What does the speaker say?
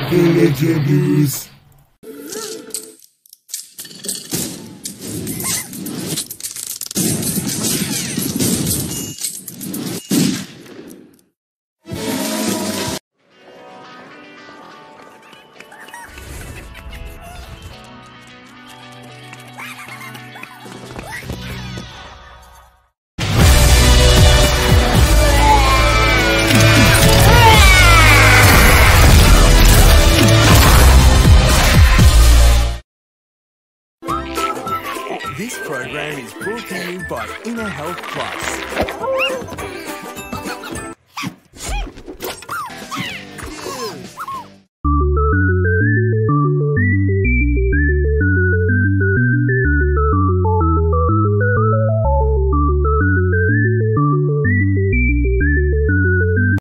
Villager news. This program is brought to you by Inner Health Plus.